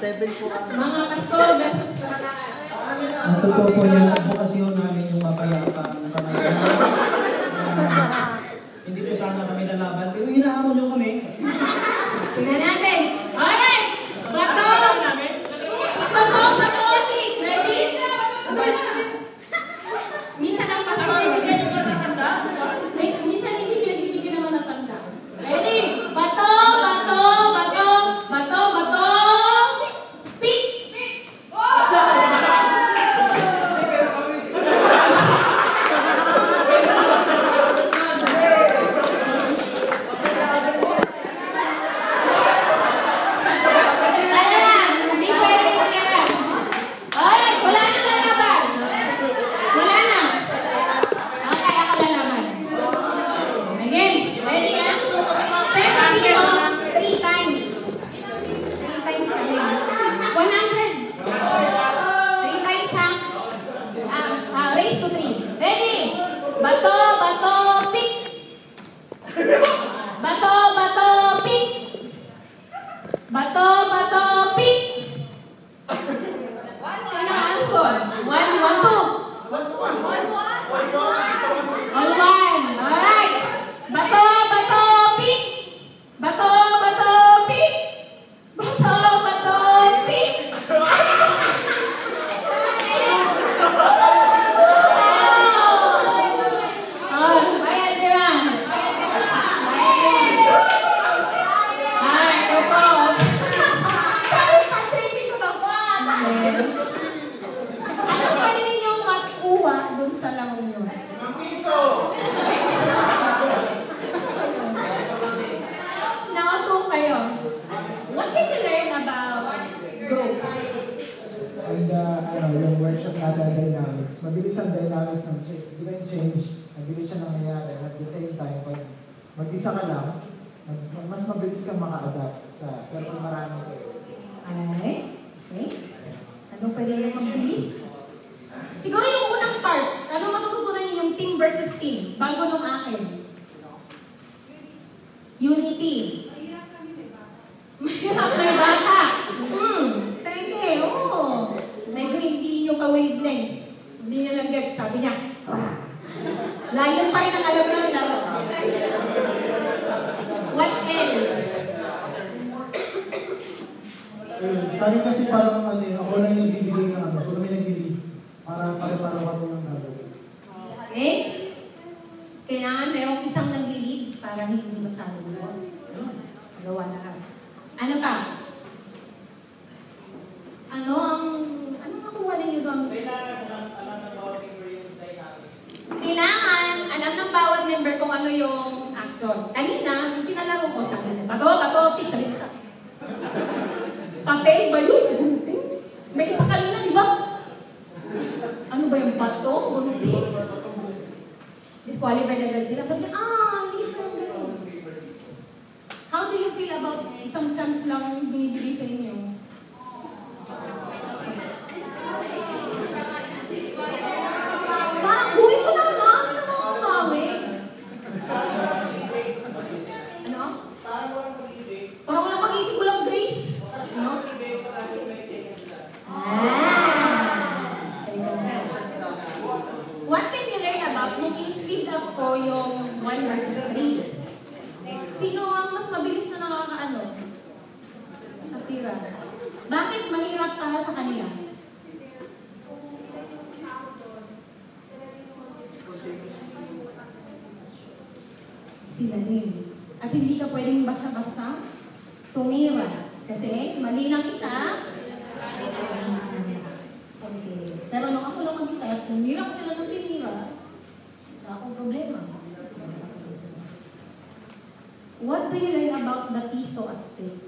Mga pastor versus palakad. Ang totoo po niya, advokasyon namin yung mapayapa ng kamay. Hindi po sana kami lalaban, pero hinahamon nyo kami. Tingnan natin. Alright! Bato! Bato! Ready? Minsan ang pastor. Minsan hindi pinag-bibigyan naman ng tanda. Ready? Bato! Pick! Mabilis ang dynamics ng change. Mabilis siya nangyayari. At the same time, pag mag-isa ka lang, mas mabilis kang maka-adapt sa, pero kung marami kayo. Okay. Anong pwede lang mabilis? Siguro yung unang part, anong matututunan niyo yung team versus team? Bago nung akin. Unity. Mahirap may bata. Teke, oo. Medyo hindi nyo ka-wavelength. Hindi niya lang gets, sabi niya. Layon pa rin ang alam namin na. What else? Sa akin kasi parang ako lang yung bibigay ng so kami nagbibigay para pare-paro kami ng gagawin. Okay? Kailangan merong isang nag-lead para hindi masyado buwas. Gawa na ka. Ano pa? Ano nakuha ninyo doon? Kailangan alam ng bawat member kung ano yung action. Kanina, yung pinalaro ko sa akin, bato, pick, sabi ko sa papel ba yun? Gunting? May isa kanina, di ba? Ano ba yung bato? Gunting? Disqualified agad sila. Sabi niya, different. How do you feel about isang chance lang binibigay sa inyo? Parang, uwi ko na ano naman umawi? Ano? Parang walang pag-ibig, walang grace. Ano? What can you learn about nung in-speed up ko yung 1 versus 3? Sino ang mas mabilis na nakakaano? Sa tira. Bakit mahirap para sa kanila? Sila din. At hindi ka pwedeng basta-basta tumira. Kasi mali ng isa, spontaneous. Pero nung ako lang mag-isa at tumira ko sila ng tinira, wala akong problema. What do you learn about the piso at stake?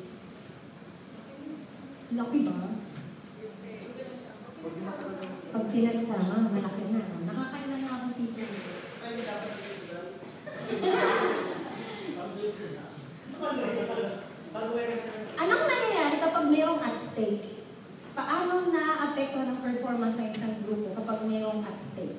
Laki ba? Pag pinagsama, malaki na. Nakakailan na akong piso. Anong nangyayari kapag mayroong at stake? Paano na-apekto ng performance ng isang grupo kapag mayroong at stake?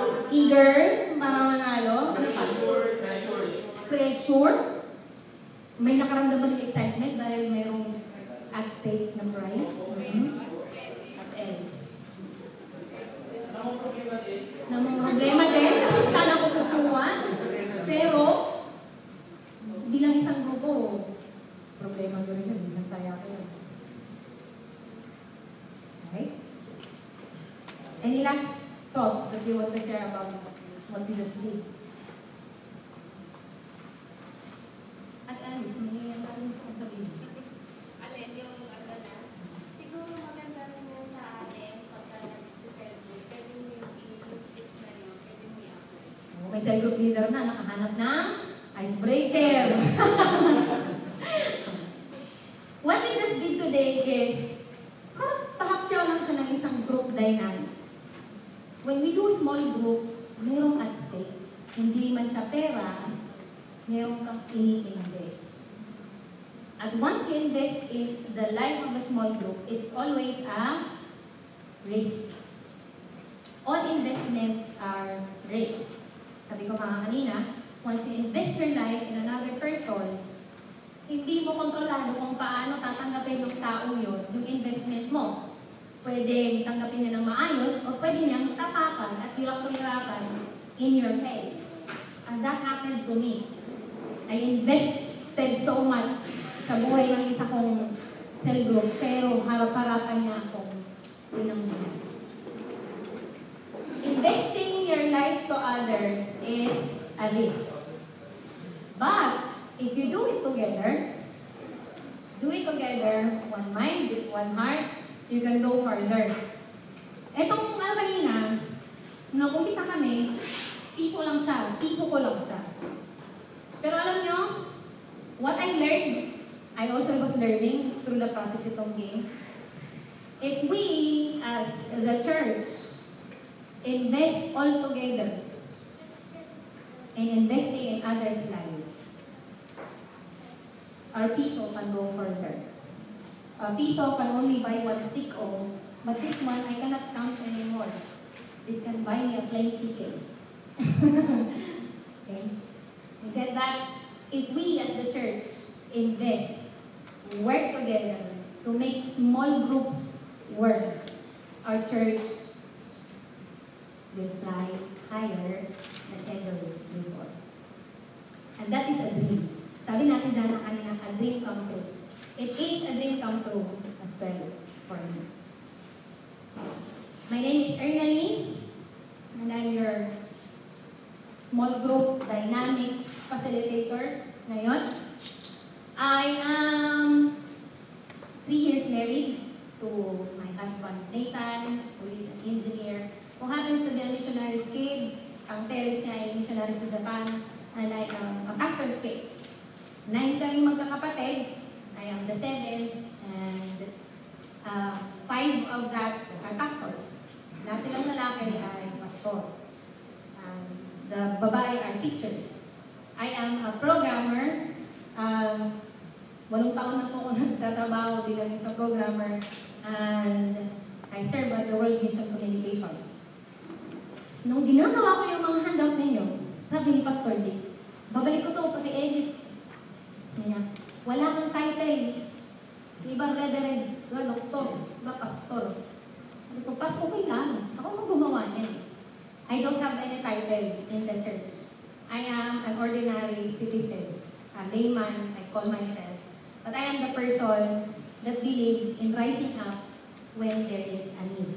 Eager, para manalo. Ano pa? Pressure. May nakaramdaman ng excitement dahil mayroong at stake na prize. What else? Namang problema din kasi sana ko kukuha. Pero, bilang isang grupo, problema ko rin yun. Isang taya ko yun. Okay? Any last thoughts that you want to share about what we just did? At Alice, may tanong sa sabihin. Alin yung last? Siguro maganda rin yan sa atin pagka nag-self-group. Pwede mo yung tips na yun. Pwede mo i-apply. May cell group leader na nakahanap ng icebreaker. What we just did today is pahapyaw lang siya ng isang group dynamics. When we do small groups, mayroong at stake. Hindi man siya pera, mayroong kang ini-invest. At once you invest in the life of a small group, it's always a risk. All investment are risk. Sabi ko kanina, once you invest your life in another person, hindi mo kontrolado kung paano tatanggapin ng taong yun, yung investment mo. Pwede tanggapin niya ng maayos o pwede niyang tapakan at hirap-hirapan in your face. And that happened to me. I invested so much sa buhay ng isa kong cell group, pero harap-harapan niya akong tinanggihan. Investing your life to others is a risk. But, if you do it together, one mind, with one heart, you can go further. Etong kanina, nung umpisa kami, piso ko lang siya. Pero alam nyo, what I learned, I also was learning through the process itong game. If we, as the church, invest all together in investing in others' lives, our piso can go further. A piso can only buy one stick of, but this one I cannot count anymore. This can buy me a plane ticket. Okay? You get that? If we as the church invest, work together to make small groups work, our church will fly higher than ever before. And that is a dream. Sabi natin dyan na kanina, a dream come true. It is a dream come true as well for me. My name is Ernalyn, and I'm your small group dynamics facilitator ngayon. I am 3 years married to my husband Nathan, who is an engineer, who happens to be a missionary's kid. Ang parents niya ay missionary sa Japan, and I am a pastor's kid. 9 kaming magkakapatid. I am the 7th, and 5 of that are pastors. Lahat silang lalaki ay pastor. The babae are teachers. I am a programmer. 8 taon na po ako nagtatrabaho bilang isang programmer, and I serve at the World Mission Communications. Nung ginagawa ko yung mga handout ninyo, sabi ni Pastor Dick, babalik ko to pati edit. Niya, wala kang title. Iba reverend, iba doktor, iba pastor. Sabi ko, pas okay lang. Ako mang gumawa niyan. I don't have any title in the church. I am an ordinary citizen, a layman, I call myself. But I am the person that believes in rising up when there is a need.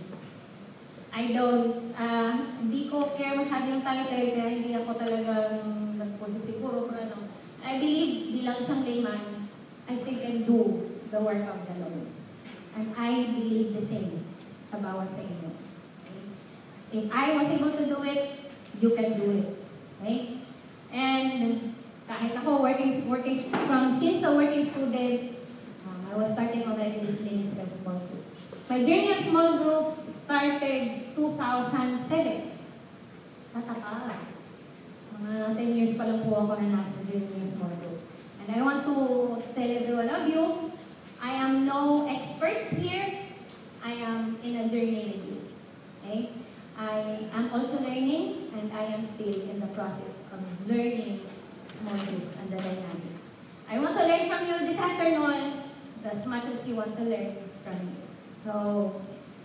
Hindi ko care masyado yung title, kaya hindi ako talagang nagpunsa siguro for ano. I believe bilang isang layman, I still can do the work of the Lord. And I believe the same sa bawat sa inyo. Okay? If I was able to do it, you can do it. Okay? And kahit ako since a working student, I was starting already this ministry of small group. My journey of small groups started 2007. Nataka. Mga 10 years pa lang po ako na nasa journey of small group. And I want to tell every one of you, I am no expert here. I am in a journey with you. Okay? I am also learning, and I am still in the process of learning small groups and the dynamics. I want to learn from you this afternoon as much as you want to learn from me. So,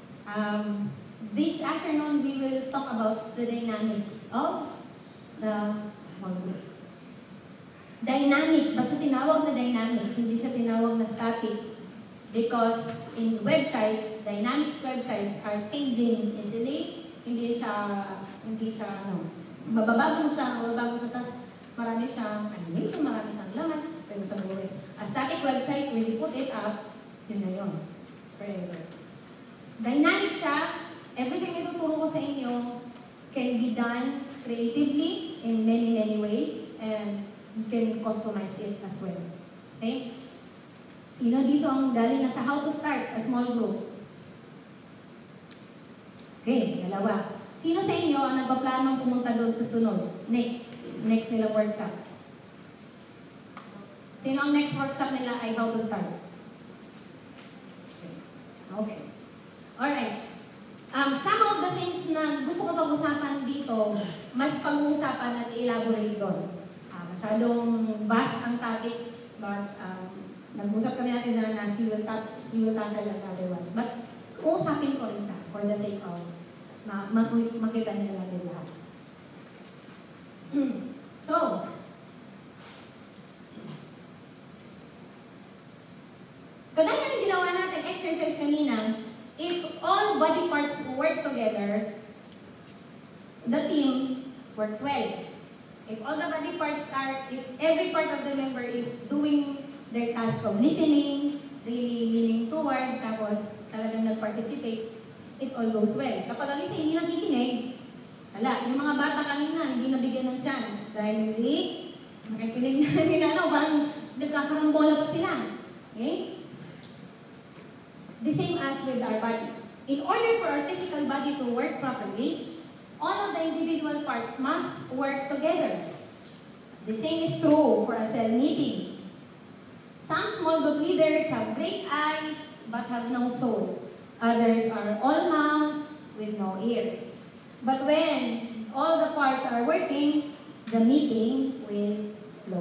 this afternoon we will talk about the dynamics of the small group. Dynamic, ba't siya tinawag na dynamic? Hindi siya tinawag na static. Because in websites, dynamic websites are changing easily. Hindi siya, mababago mo siya, tapos marami siyang animation, marami siyang laman, pwede siyang gawin. A static website, when you put it up, yun na yun. Forever. Dynamic siya, everything ituturo ko sa inyo can be done creatively in many, many ways, and you can customize it as well. Okay? Sino dito ang galing na sa how to start a small group? Okay, dalawa. Sino sa inyo ang nagpaplanong pumunta doon sa sunod? Next nilang workshop. Sino ang next workshop nila ay how to start? Okay. Alright. Some of the things na gusto ko pag-usapan dito, mas pag-uusapan at elaborate doon. Masyadong vast ang topic, but nag-usap kami natin dyan na she will tackle another one. But usapin ko rin siya for the sake of makita nila natin lahat. So, kagaya ng ginawa natin exercise kanina, if all body parts work together, the team works well. If all the body parts if every part of the member is doing their task of listening, really leaning toward, tapos talagang nag-participate, it all goes well. Kapag ang isa hindi nakikinig, yung mga bata kanina, hindi nabigyan ng chance. Dahil hindi, makikinig na nila, parang nagkakarambola pa sila. Okay? The same as with our body. In order for our physical body to work properly, all of the individual parts must work together. The same is true for a cell meeting. Some small group leaders have great eyes but have no soul. Others are all mouth with no ears. But when all the parts are working, the meeting will flow.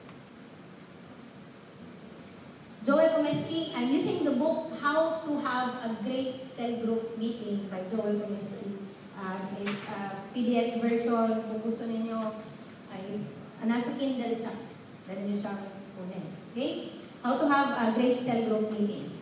Joel Comeski, I'm using the book How to Have a Great Cell Group Meeting by Joel Comeski. It's a PDF version. Kung gusto ninyo, nasa Kindle siya. Dali niyo siya kunin. Okay? How to have a great cell group meeting.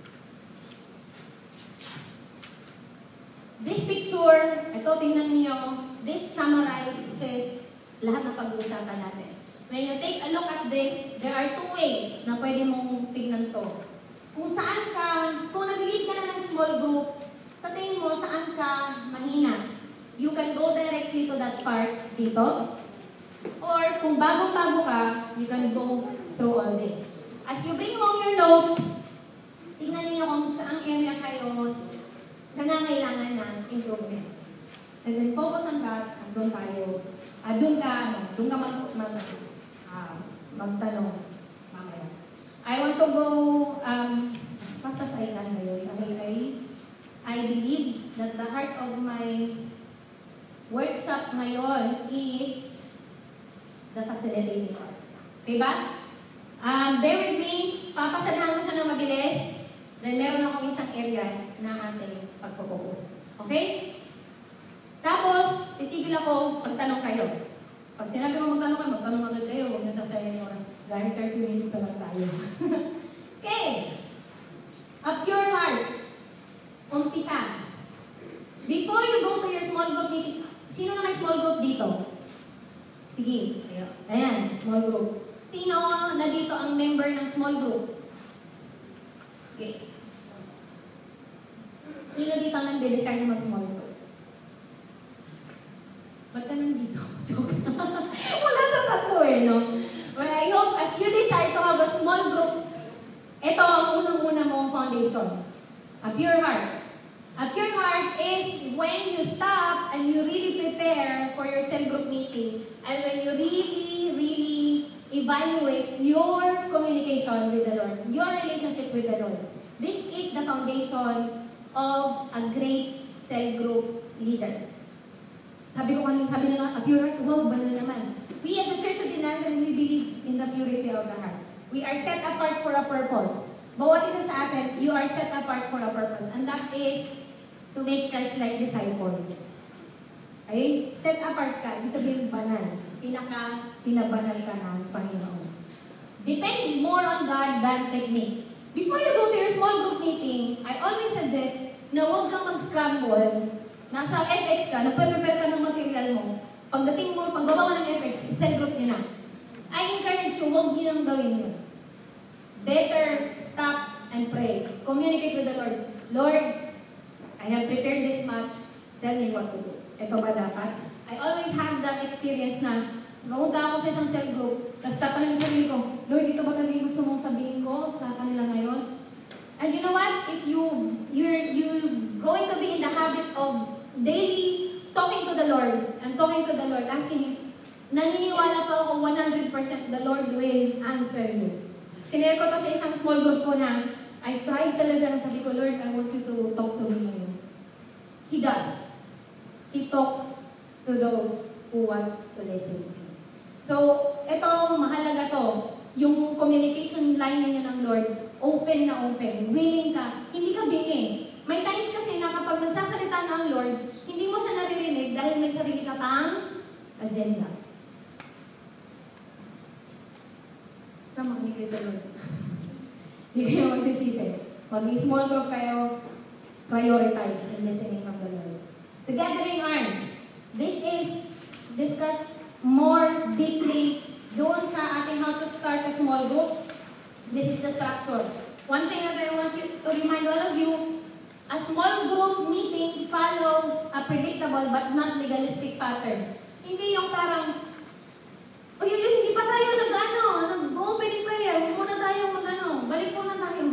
This picture, ito tingnan niyo, this summarizes lahat ng pag-uusapan natin. When you take a look at this, there are two ways na pwede mong tingnan to. Kung nag-lead ka na ng small group, sa tingin mo, saan ka mahina? You can go directly to that part dito. Or kung bagong-bago ka, you can go through all this. As you bring home your notes, tingnan niyo kung saang area kayo nangangailangan ng improvement. And then focus on that, at doon tayo. Doon ka magtanong mamaya. I want to go as fast as I can ngayon. I believe that the heart of my workshop ngayon is the facilitating part. Okay ba? Bear with me. Papasadahan ko siya ng mabilis. Then meron akong isang area na ating pagpo-focus. Okay? Tapos, titigil ako pagtanong kayo. Pag sinabi mo magtanong agad kayo, huwag nyo sasayang yung oras. Dahil 30 minutes na lang tayo. Okay. A pure heart. Umpisa. Before you go to your small group meeting, sino na may small group dito? Sige. Ayan, small group. Sino na dito ang member ng small group? Okay. Sino dito ang nagde-desire na mag-small group? Ba't ka nandito? Joke. Wala sa tatlo no? Well, I hope as you decide to have a small group, ito ang unang-una mong foundation. A pure heart. A pure heart is when you stop and you really prepare for your cell group meeting and when you really evaluate your communication with the Lord, your relationship with the Lord. This is the foundation of a great cell group leader. Sabi nila, a pure heart, wow, banal naman. We as a Church of the Nazarene, we believe in the purity of the heart. We are set apart for a purpose. Bawat isa sa atin, you are set apart for a purpose. And that is to make Christ-like disciples. Okay? Set apart ka. Ibig sabihin, banal. Pinabanal ka ng Panginoon. Depend more on God than techniques. Before you go to your small group meeting, I always suggest na huwag kang mag-scramble. Nasa FX ka, nagpe-prepare ka ng material mo. Pagdating mo, pagbaba ka ng FX, cell group nyo na. I encourage you, huwag nyo nang gawin nyo. Better stop and pray. Communicate with the Lord. Lord, I have prepared this much. Tell me what to do. Ito ba dapat? I always have that experience na mamunta ako sa isang cell group, tapos tatanong yung sarili ko, Lord, ito ba talaga yung gusto mong sabihin ko sa kanila ngayon? And you know what? If you're going to be in the habit of daily talking to the Lord and talking to the Lord, asking Him, naniniwala pa ako 100% the Lord will answer you. Sinare ko to sa isang small group ko na I tried talaga na sabi ko, Lord, I want you to talk to me ngayon. He does. He talks to those who wants to listen. So, ito, mahalaga to. Yung communication line ninyo ng Lord, open na open. Willing ka. Hindi ka bingi. May times kasi na kapag nagsasalita na ang Lord, hindi mo siya naririnig dahil may sarili ka pang agenda. Basta makinig kayo sa Lord. Hindi kayo magsisisi. Mag-small group kayo, prioritize in listening from the Lord. The gathering arms. This is discussed more deeply doon sa ating how to start a small group. This is the structure. One thing that I want to remind all of you, a small group meeting follows a predictable but not legalistic pattern. Hindi yung parang, hindi pa tayo nag-opening prayer, muna tayo balik muna tayo.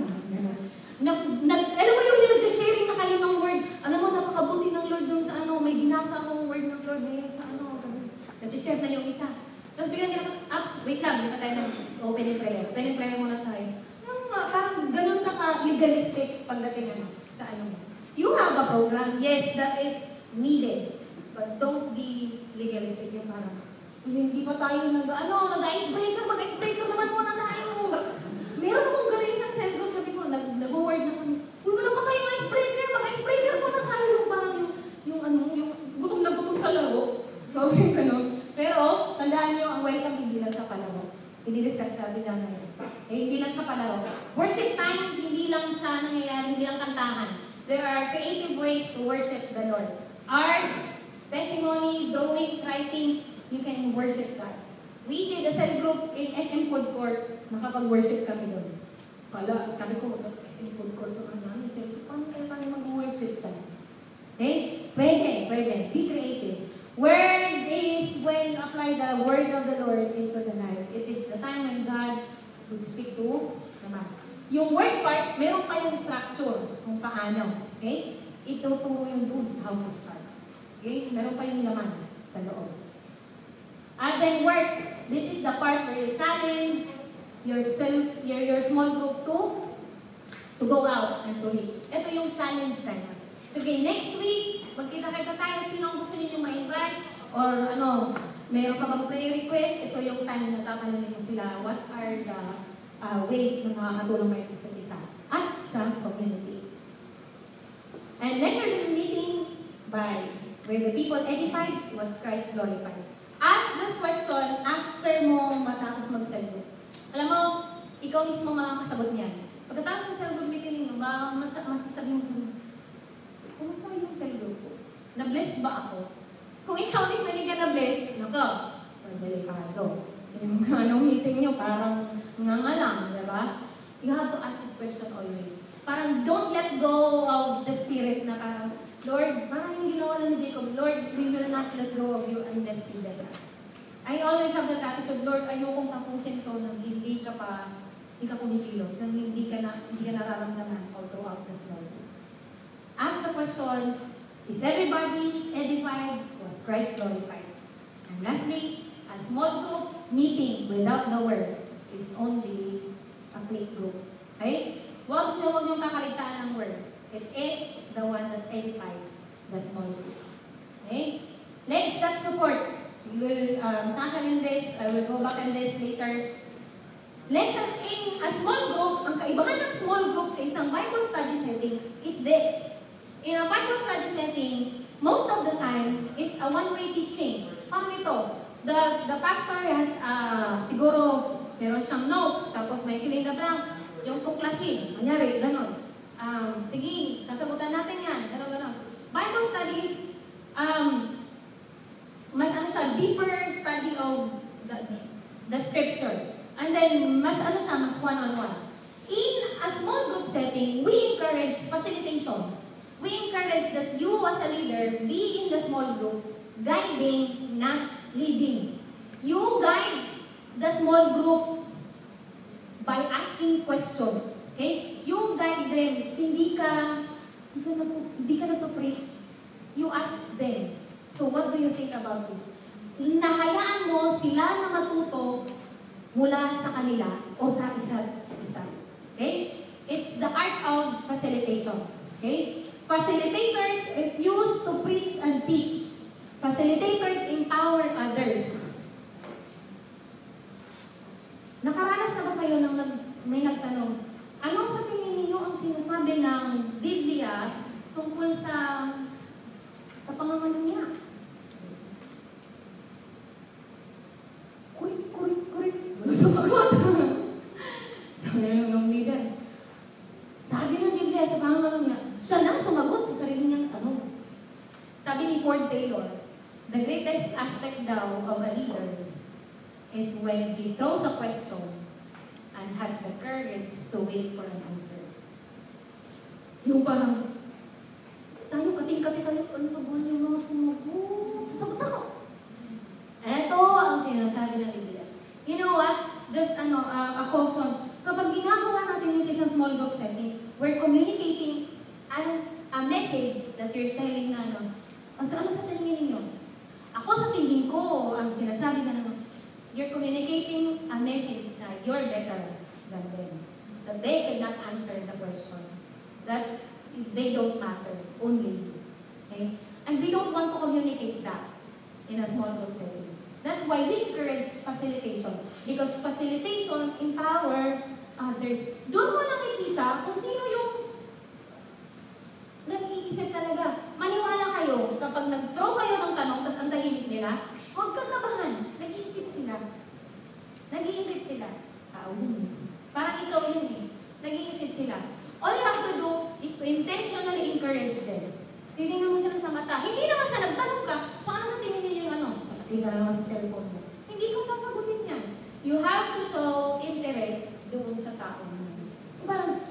Alam mo yung nagsisharing na kayo ng word, alam mo, napakabuti ng Lord doon sa may binasa akong word ng Lord ngayon sa nagsishare na yung isa. Tapos biglang ups, wait lang, hindi pa tayo nag-opening prayer. Opening prayer muna tayo. Parang ganun legalistic pagdating sa mo. You have a program, yes, that is needed. But don't be legalistic yung parang, hindi pa tayo nag-icebreaker, mag-icebreaker naman muna tayo. Meron akong ganun isang cell group, sabi ko, nag-word na kami, wala pa tayo icebreaker, mag-icebreaker muna tayo. Parang yung gutom na gutom sa laro. Okay, pero, tandaan nyo, ang welcome hindi lang sa palaro. I-discuss natin dyan ngayon. Hindi lang siya palaro. Worship time, hindi lang siya nangyayari, hindi lang kantahan. There are creative ways to worship the Lord. Arts, testimony, drawings, writings, you can worship God. We did a cell group in SM Food Court. Nakapag-worship kami doon. Sabi ko, SM Food Court ko namin. Paano tayo mag-worship tayo? Okay? Pwede. Be creative. Word is when you apply the word of the Lord into the life. It is the time when God would speak to the man. Yung word part, meron pa yung structure kung paano. Okay? Ituturo yung rules how to start. Okay? Meron pa yung laman sa loob. And then works. This is the part where you challenge yourself, your small group to go out and to reach. Ito yung challenge time. Sige, next week, magkita-kita tayo sino ang gusto niyo ma-invite or mayroon ka bang prayer request, ito yung time na tatanungin mo sila, what are the ways na makakatulong kayo sa isa at sa community. And measure the meeting by where the people edified was Christ glorified. Ask this question after mo matapos mag-cell group. Alam mo, ikaw mismo makakasagot niyan. Pagkatapos ng cell group meeting ninyo, masasabi mo sa kumusta yung cell group ko? Na-bless ba ako? Kung ikaw mismo hindi ka na-bless, delikado. Yung meeting nyo, parang nga lang, diba? You have to ask the question always. Parang don't let go of the spirit na parang, Lord, parang yung ginawa lang ni Jacob, Lord, we will not let go of you unless you bless us. I always have that attitude, Lord, ayokong tapusin to nang hindi ka kumikilos, nang hindi ka nararamdaman all throughout this life. Ask the question, is everybody edified? Was Christ glorified? And lastly, a small group meeting without the word is only a clique group. Okay? Huwag niyong kakaligtaan ng word. It is the one that edifies the small group. Okay? Next, that support. We will tackle in this. I will go back in this later. Lesson in a small group, ang kaibahan ng small group sa isang Bible study setting is this. In a Bible study setting, most of the time, it's a one-way teaching. Paano ito? The pastor has, siguro, meron siyang notes, tapos may fill in the blanks, yung tuklasin. Kunyari, gano'n. Sige, sasagutan natin yan. Gano'n. Bible studies, mas deeper study of the scripture. And then, mas one-on-one. In a small group setting, we encourage facilitation. We encourage that you as a leader be in the small group, guiding, not leading. You guide the small group by asking questions. Okay? You guide them. Hindi ka nagpo-preach. You ask them. So what do you think about this? Nahayaan mo sila na matuto mula sa kanila o sa isa't isa. Okay? It's the art of facilitation. Okay? Facilitators refuse to preach and teach. Facilitators empower others. Nakaranas na ba kayo ng may nagtanong, ano sa tingin ninyo ang sinasabi ng Biblia tungkol sa pangangalunya? Kurik. Wala sumagot. Sabi ng leader. Sabi ng Biblia sa pangangalunya, siya na sumagot sa sarili niyang tanong. Sabi ni Ford Taylor, the greatest aspect daw of a leader is when he throws a question and has the courage to wait for an answer. Yung parang, tayo, kating-kati tayo, ano tagal yung mga sumagot? Sasagot ako. Eto ang sinasabi ng Biblia. You know what? Just a caution. Kapag ginagawa natin yung isang small group setting, we're communicating a message that you're telling na ano sa tingin ninyo? Ako sa tingin ko, ang sinasabi na you're communicating a message na you're better than them. That they cannot answer the question. That they don't matter, only you. Okay? And we don't want to communicate that in a small group setting. That's why we encourage facilitation. Because facilitation empower others. Doon mo nakikita kung sino yung nag-iisip talaga. Maniwala kayo, kapag nag-throw kayo ng tanong, tapos ang tahimik nila, huwag kang kabahan. Nag-iisip sila. Tao yun eh. Parang ikaw yun eh. Nag-iisip sila. All you have to do is to intentionally encourage them. Titingnan mo sila sa mata. Hindi naman sa nagtanong ka, so ano sa tingin niyo yung ano? Hindi ka naman sa cellphone mo. Hindi ko sasagutin yan. You have to show interest doon sa tao mo. Parang,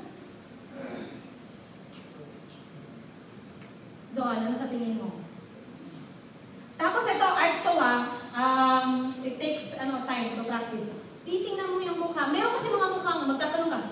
Joanne, ano sa tingin mo? Tapos ito, art to ha. It takes time to practice. Titingnan mo yung mukha. Meron kasi mga mukhang magtatanong ka.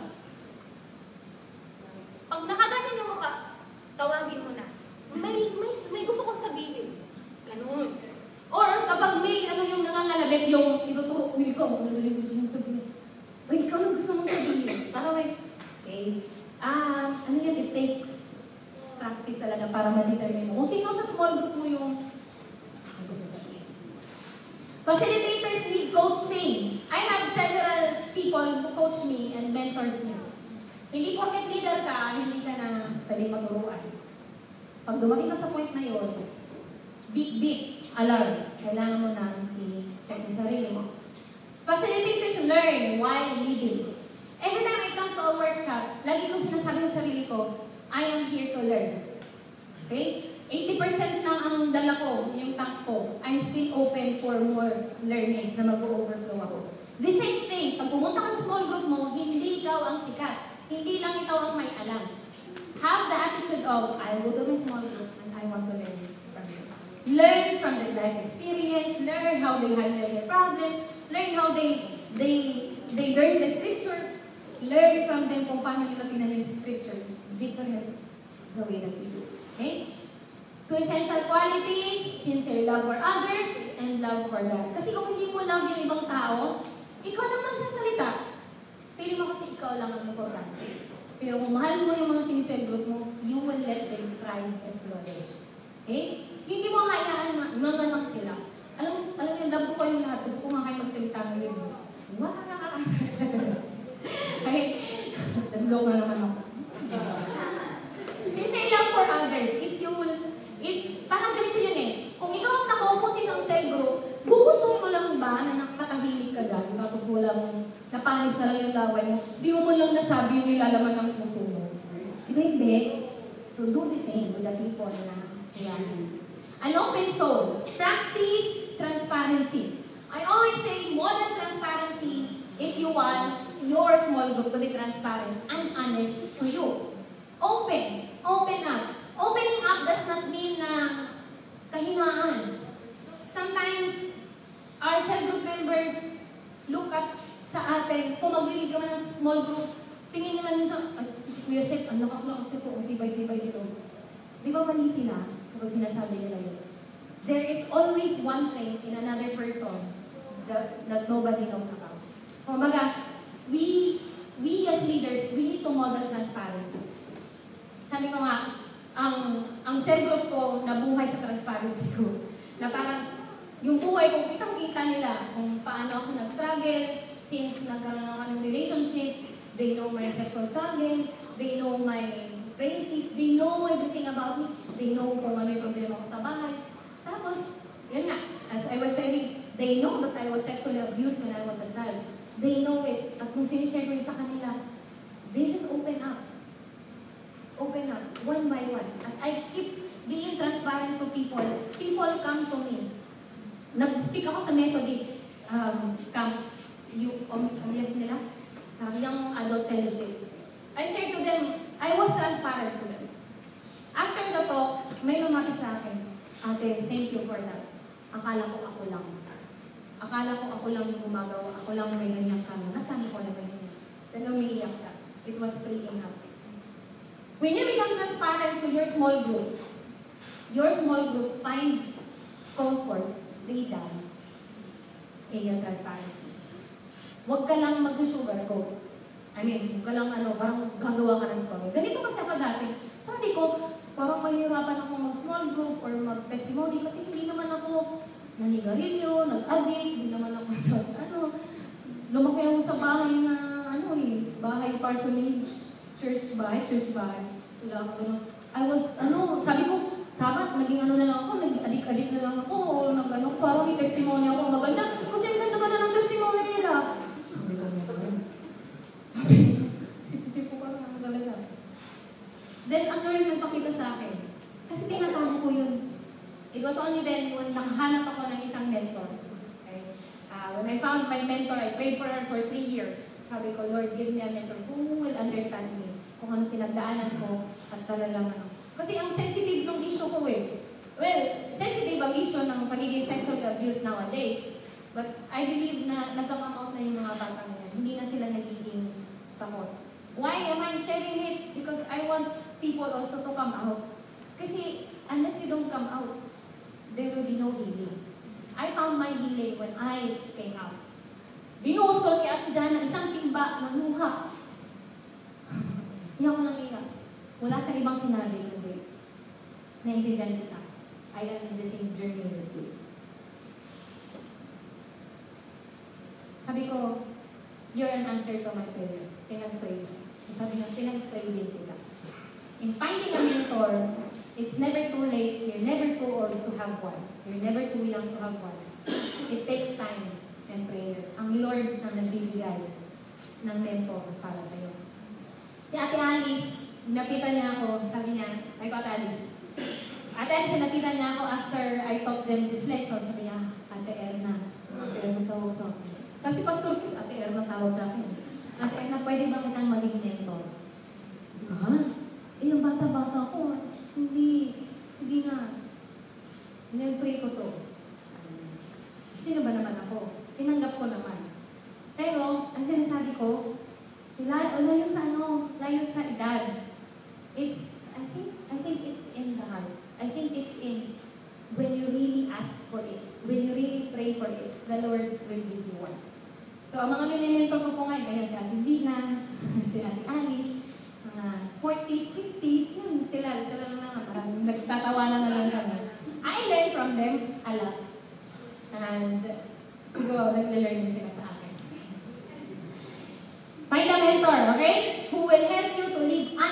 Pag nakaganyan yung mukha, tawagin mo na. May gusto kong sabihin. Ganun. Or kapag may yung nangangalabit yung ituturo, ikaw, ano yung gusto mong sabihin? Ikaw ang gusto mong sabihin. Para okay. It takes practice talaga para ma-determine mo. Kung sino sa small group mo yung gusto sabihin. Facilitators need coaching. I have several people who coach me and mentors me. Hindi porket leader ka, hindi ka na pwedeng maturuan. Pag dumating ka sa point na yun, beep, alarm. Kailangan mo na i-check yung sarili mo. Facilitators learn while leading. Every time I come to a workshop, lagi kong sinasabi sa sarili ko, I am here to learn. Okay? 80% lang ang dala ko, yung tank ko. I'm still open for more learning na mag-overflow ako. The same thing, pag pumunta ka sa small group mo, hindi ikaw ang sikat. Hindi lang ikaw ang may alam. Have the attitude of, I'll go to my small group and I want to learn from them. Learn from their life experience, learn how they handle their problems, learn how they learn the scripture, learn from them kung paano nila tinanong yung scripture. Different the way that we do. Okay? Two essential qualities, sincere love for others, and love for God. Kasi kung hindi mo love yung ibang tao, ikaw lang magsasalita. Feeling mo kasi ikaw lang ang importante. Pero kung mahal mo yung mga sinisel group mo, you will let them thrive and flourish. Okay? Hindi mo hayaan na nanganak sila. Alam yung love ko kayong lahat. Gusto ko nga kayo magsalita ngayon. Wow! Nag-joke na naman ako. Sincere love for others. Parang ganito yun eh. Kung ikaw ang nakaupo sa isang cell group, gugustuhin mo lang ba na nakatahimik ka dyan, tapos walang napanis na lang yung laway mo, di mo lang nasabi yung nilalaman ng puso mo. Diba hindi? So do the same with the people na kailangan. An open soul. Practice transparency. I always say model transparency if you want your small group to be transparent and honest to you. Open. Open up. Opening up does not mean na kahinaan. Sometimes, our cell group members look at sa atin, kung maglilig ka man ng small group, tingin nila nyo sa, ay, si Kuya Seth, ang lakas-lakas nito, ang tibay-tibay nito. Di ba mali sila kapag sinasabi nila yun? There is always one thing in another person that nobody knows about. Kumbaga, we as leaders, we need to model transparency. Sabi ko nga, ang cell group ko nabuhay sa transparency ko. Na parang, yung buhay ko, kitang-kita nila kung paano ako nag-struggle, since nagkaroon ako ng relationship, they know my sexual struggle, they know my frailties, they know everything about me, they know kung ano yung problema ko sa bahay. Tapos, yun nga, as I was sharing, they know that I was sexually abused when I was a child. They know it. At kung sinishare ko yun sa kanila, they just open up. Open up, one by one. As I keep being transparent to people, people come to me. Nag-speak ako sa Methodist camp, nila? Young Adult Fellowship. I shared to them, I was transparent to them. After the talk, may lumapit sa akin, Ate, thank you for that. Akala ko ako lang. Akala ko ako lang yung gumagawa, ako lang may ganyan kami. Nasaan ko na ganyan? Then umiiyak siya. It was freeing up. When you become transparent to your small group finds comfort, freedom in your transparency. Huwag ka lang mag-sugarcoat. I mean, huwag ka lang parang gagawa ka ng story. Ganito kasi ako dati. Sabi ko, parang mahirapan ako mag-small group or mag-testimony kasi hindi naman ako nanigarilyo, nag-addict, hindi naman ako lumaki ako sa bahay na, bahay parsonage. Church bahay. Wala ako gano'n. Sabi ko, sabat, naging na lang ako, nag-adik-adik na lang ako, parang may testimony ako maganda. Kasi ang ganda-ganda ng testimony nila. Sabi, sipo-sipo ka lang talaga. Then, ang Lord nagpakita sa akin. Kasi tinatago ko yun. It was only then when nakahanap ako ng isang mentor. Okay? When I found my mentor, I prayed for her for 3 years. Sabi ko, Lord, give me a mentor who will understand me. Kung ano pinagdaanan ko at talagang Kasi ang sensitive ng issue ko eh. Well, sensitive ang issue ng pagiging sexual abuse nowadays. But I believe na nagka-come out na yung mga bata na yan. Hindi na sila nagiging takot. Why am I sharing it? Because I want people also to come out. Kasi unless you don't come out, there will be no healing. I found my healing when I came out. Binuhos ko kay Ate Jana, isang timba ng luha. Hindi ako nangiyak. Wala siyang ibang sinabi ng way. Naintindihan kita. I am in the same journey with you. Sabi ko, you're an answer to my prayer. Pinag-pray siya. Sabi nga, pinag-pray din kita. In finding a mentor, it's never too late. You're never too old to have one. You're never too young to have one. It takes time and prayer. Ang Lord ang nagbibigay ng mentor para sa'yo. Si Ate Alice, napitan niya ako, sabi niya, ay ko Ate Alice. Ate Alice, napitan niya ako after I taught them this lesson. Sabi niya, Ate Erna. Ate Erna tawag sa akin. Kasi Pastor Chris, Ate Erna tawag sa akin. Ate Erna, pwede ba kitang maging mentor? Sabi ko, ha? Eh, yung bata-bata ko. Hindi. Sige na. Pinag-pray ko to. Sino ba naman ako? Tinanggap ko naman. Pero, ang sinasabi ko, layo sa edad. I think it's in the heart. I think it's in when you really ask for it. When you really pray for it, the Lord will give you one. So, ang mga minimentor ko po ngayon, kaya si Ate Gina, si Ate Alice, mga 40s, 50s, yun, sila lang naman. Nagtatawanan na lang kami. I learn from them a lot. And siguro, nag-learn din sila sa akin. Find a mentor, okay? Who will help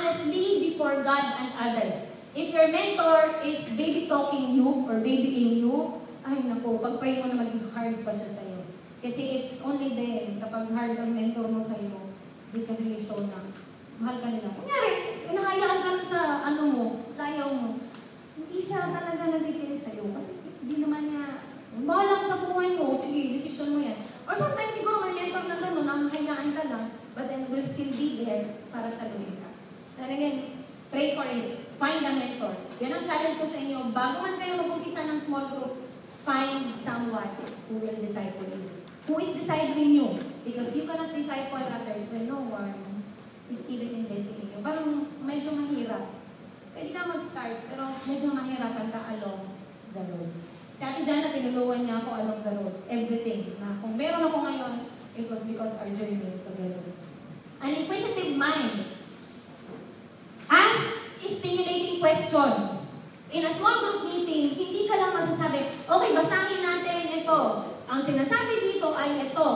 honestly before God and others. If your mentor is baby talking you or babying you, ay naku, pag-pray mo na maging hard pa siya sa'yo. Kasi it's only then, kapag hard ang mentor mo sa'yo, di ka really show na mahal ka nila. Kunyari, inahayaan ka sa layaw mo. Hindi siya talaga nag-care sa'yo. Kasi hindi naman niya, bahala ka sa buhay mo, sige, decision mo yan. Or sometimes siguro may mentor na gano'n, nakahayaan ka lang, but then will still be there para saluhin ka. And again, pray for it. Find a mentor. Yan ang challenge ko sa inyo. Bago man kayo mag-umpisa ng small group, find someone who will disciple you. Who is discipling you? Because you cannot disciple others when no one is even investing in you. Parang medyo mahirap. Pwede ka mag-start, pero medyo mahirapan ka along the road. Si Ate Jana, tinulungan niya ako along the road. Everything. Na kung meron ako ngayon, it was because our journey together. An inquisitive mind. Ask stimulating questions. In a small group meeting, hindi ka lang magsasabi, okay, basahin natin ito. Ang sinasabi dito ay ito.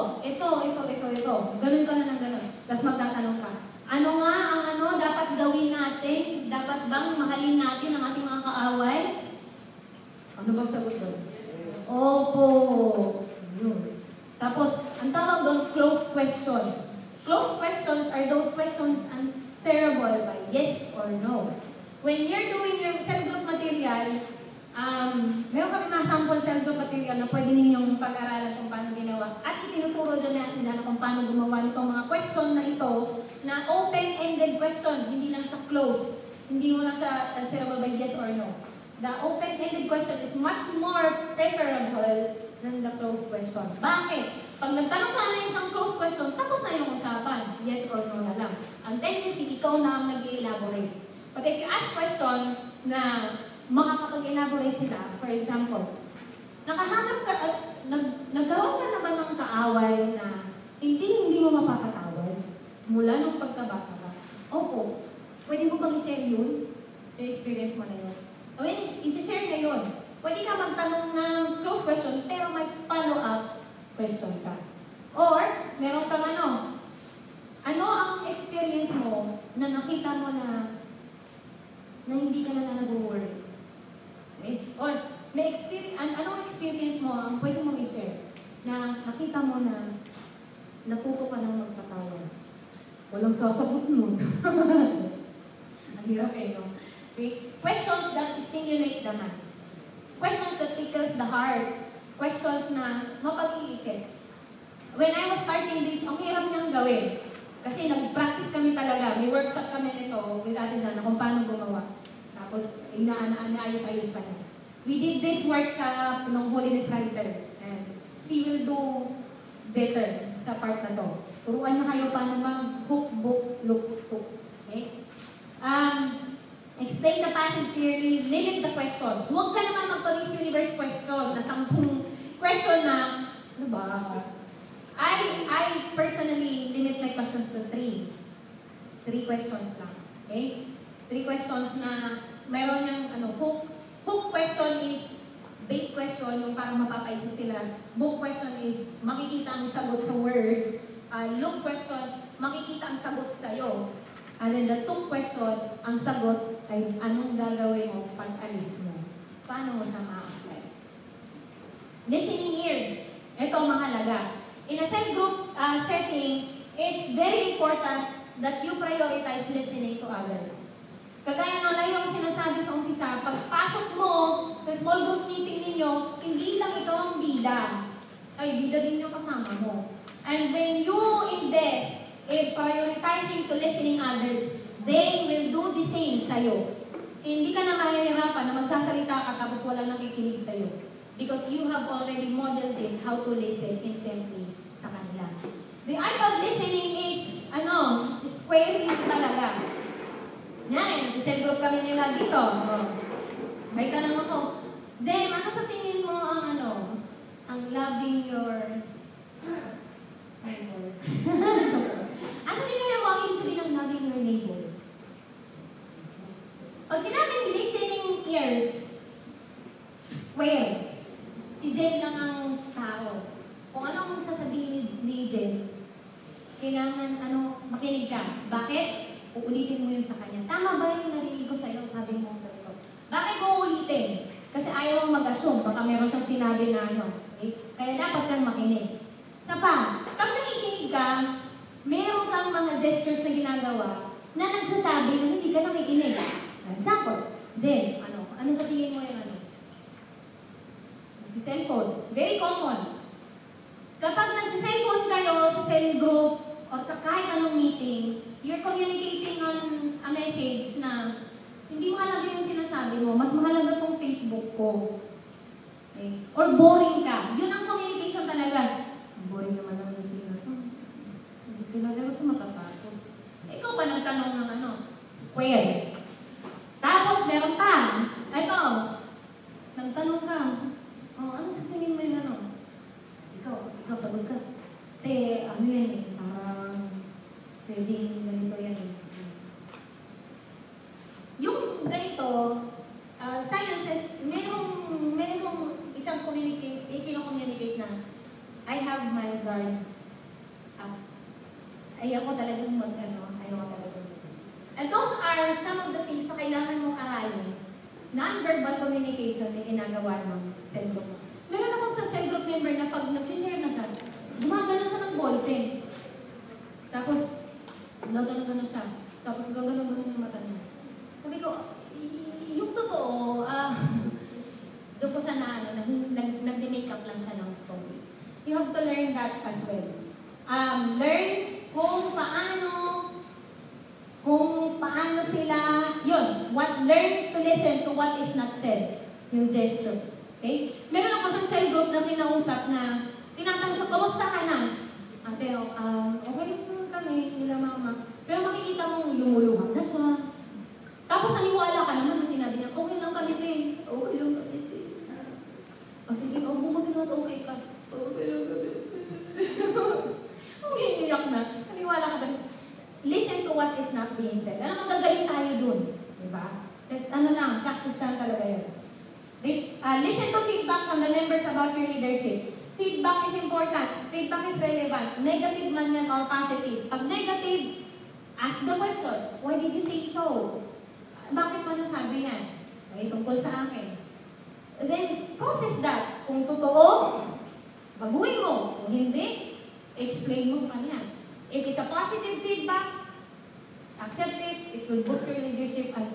Ganun ka na ng ganun. Tapos magtatanong ka, ano nga ang dapat gawin natin? Dapat bang mahalin natin ang ating mga kaaway? Ano bang sagot doon? Opo. Yun. Tapos, ang tawag doon, closed questions. Closed questions are those questions answerable by yes or no. When you're doing your self-group material, meron kami mga sample self-group material na pwede ninyong pag-aralan kung paano ginawa. At itinuturo doon natin dyan kung paano gumawa nitong mga question na ito na open-ended question. Hindi lang siya closed. Hindi mo lang siya answerable by yes or no. The open-ended question is much more preferable than the closed question. Bakit? Pag nagtanong ka na isang closed question, tapos na yung usapan. Yes or no na lang. Ang tendency, ikaw na ang nag-elaborate. But if you ask question na makakapag-elaborate sila, for example, nagkaroon ka na ba ng kaaway na hindi mo mapapatawad mula nung pagkabata ka? Opo. Pwede mo bang i-share yun? Yung experience mo na yun. O yun, i-share na yun. Pwede ka magtanong ng close question, pero may follow-up question ka. Or, meron kang ano ang experience mo na nakita mo na hindi ka na nag-worry? Okay? Or, may experience, anong experience mo ang pwede mong i-share na nakita mo na natuto ka ng magpatawa? Walang sasagot nun. Ang hirap no? Okay? Questions that stimulate the mind. Questions that tickles the heart. Questions na mapag-iisip. When I was starting this, ang hirap niyang gawin. Kasi nag-practice kami talaga. May workshop kami nito with Ate Jana kung paano gumawa. Tapos, inaayos-ayos pa niya. We did this workshop ng Holiness Writers. And she will do better sa part na to. Turuan niya kayo paano mag-hook, book, look, took. Okay? Explain the passage clearly, limit the questions. Huwag ka naman magpa-Miss Universe question na 10 question na, ano ba? I personally limit my questions to 3. 3 questions lang. Okay? 3 questions na mayroon yung hook question is bait question, yung parang mapapaisip sila. Book question is makikita ang sagot sa word. Look question, makikita ang sagot sa'yo. And then the took question, ang sagot ay anong gagawin mo pag alis mo. Paano mo siya ma-apply? Listening ears. Ito mahalaga. In a cell group setting, it's very important that you prioritize listening to others. Kagaya ng layong sinasabi sa umpisa, pagpasok mo sa small group meeting ninyo, hindi lang ikaw ang bida. Ay, bida din yung kasama mo. And when you invest in prioritizing to listening others, they will do the same sa'yo. Hindi ka na mahihirapan na magsasalita ka tapos wala nakikinig sa'yo. Because you have already modeled it how to listen intently sa kanila. The art of listening is, squaring talaga. Yan, nag-cell group kami nila dito. May tanong ako, Jem, ano sa tingin mo ang loving your neighbor? Ano tingin mo ang ibig sabihin ng loving your neighbor? Pag sinabing listening ears, square. Si Jem lang ang tao. Kung ano ang sasabihin ni Jem, kailangan makinig ka. Bakit? uulitin mo yun sa kanya. Tama ba yung narinig ko sa'yo? Sabi mo ganito. Bakit mo uulitin? Kasi ayaw mong mag-assume. Baka meron siyang sinabi na ano. Okay? Kaya dapat kang makinig. Isa pa, pag nakikinig ka, meron kang mga gestures na ginagawa na nagsasabi na hindi ka nakikinig. Example, Jen, ano sa tingin mo yung ano? Si cellphone. Very common. Kapag nagsi-cellphone kayo sa cell group or sa kahit anong meeting, you're communicating on a message na hindi mahalaga yung sinasabi mo, mas mahalaga tong Facebook ko. Okay? Or boring ka. Yun ang communication talaga. Boring naman ang meeting na ito. Hindi pinagano ito matatapos. Ikaw pa nagtanong ng ano? Square. Tapos meron pa. Ito. Nagtanong ka. Ano sa tingin mo yung ano? Ikaw sagot ka. Ano yan eh? Pwedeng ganito yan eh. Yung ganito, sciences, merong isang communicate na I have my guards up. Ayaw ko talagang ayaw ko talagang. And those are some of the things na kailangan mong aralin. Non-verbal communication na ginagawa ng cell group. Meron akong sa cell group member na pag nag-share na siya, gumagano siya ng ballpen. Tapos, gagano siya. Tapos, gagano yung mata niya. Sabi ko, yung totoo, doon ko siya na nag-makeup lang siya ng story. You have to learn that as well. Learn kung paano sila, learn to listen to what is not said. Yung gestures. Okay? Meron ako sa cell group na kinausap na tinatanong siya, kamusta ka na? Ate, okay lang kami, nila mama. Pero makikita mong lumuluhang na siya. Tapos naniwala ka naman nung sinabi niya, okay lang kami din. Okay lang kami din. O sige, bumuti naman, okay ka. Okay lang kami din. Umiiyak na. Naniwala ka ba? Listen to what is not being said. Magagaling tayo dun. Diba? Practice lang talaga yun. Listen to feedback from the members about your leadership. Feedback is important. Feedback is relevant. Negative man yan or positive. Pag negative, ask the question, why did you say so? Bakit mo nasabi yan? Okay, tungkol sa akin. Then, process that. Kung totoo, baguhin mo. Kung hindi, explain mo sa kanya. If it's a positive feedback, accept it. It will boost your leadership and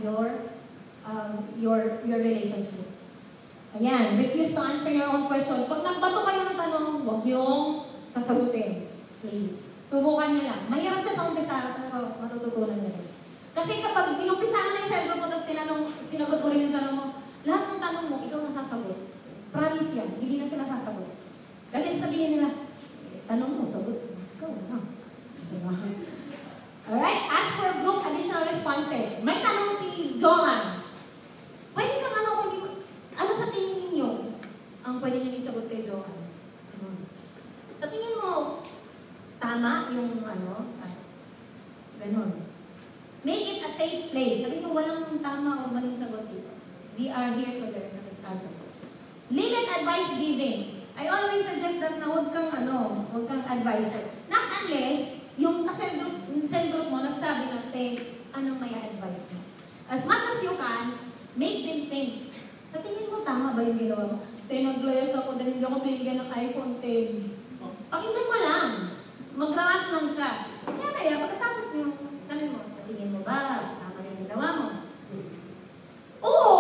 your relationship. Ayan, refuse to answer your own question. Pag nagbato kayo ng tanong, huwag niyong sasagutin. Please. Subukan niyo lang. Mahirap siya sa umpisa, pero matututunan niyo rin. Kasi kapag inumpisa mo na yung cellphone mo, tapos sinagot mo rin yung tanong mo, lahat ng tanong mo, ikaw nasasagot. Promise yan, hindi na sila sasagot. Kasi sabihin nila, tanong mo, sagot. Ikaw na. Diba? Alright, ask for group additional responses. May tanong si Johan. Pwede kang ano sa tingin ninyo ang pwede nyo isagot kay Johan? Sa tingin mo, tama yung ganon. Make it a safe place. Sabi ko, walang tama o maling sagot dito. We are here to learn from each other. Limit advice giving. I always suggest that na huwag kang advisor. Not unless yung cell group mo nagsabi na, anong may advice mo? As much as you can, make them think. Sa tingin mo, tama ba yung ginawa mo? Nag-layas ako dahil hindi ako binigyan ng iPhone 10. Pakinggan mo lang. Mag-rant lang siya. Kaya pagkatapos mo yung tanong mo, sa tingin mo ba, tama yung ginawa mo? Oo!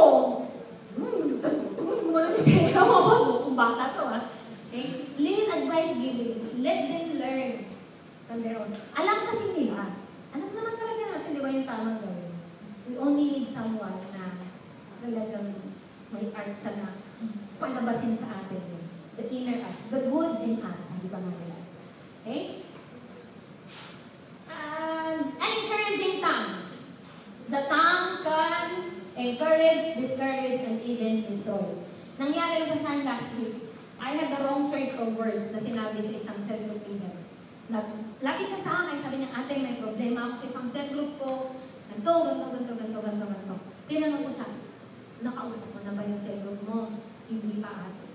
Kung bata to, okay? Limit advice giving. Let them learn from their own. Alam kasi nila. Alam naman talaga natin, di ba yung tamang gawin? We only need someone na talagang may art siya na palabasin sa atin yun. The inner us. The good in us. Hindi ba nga nila? Okay? An encouraging tongue. The tongue can encourage, discourage, and even destroy. Nangyari rin sa last week. I had the wrong choice of words na sinabi sa isang cell group leader. Lagi siya sa akin, sabi niya, ate, may problema ako sa isang cell group ko. Ganto. Tinanong ko siya, nakausap mo na ba yung cell group mo? Hindi pa ate.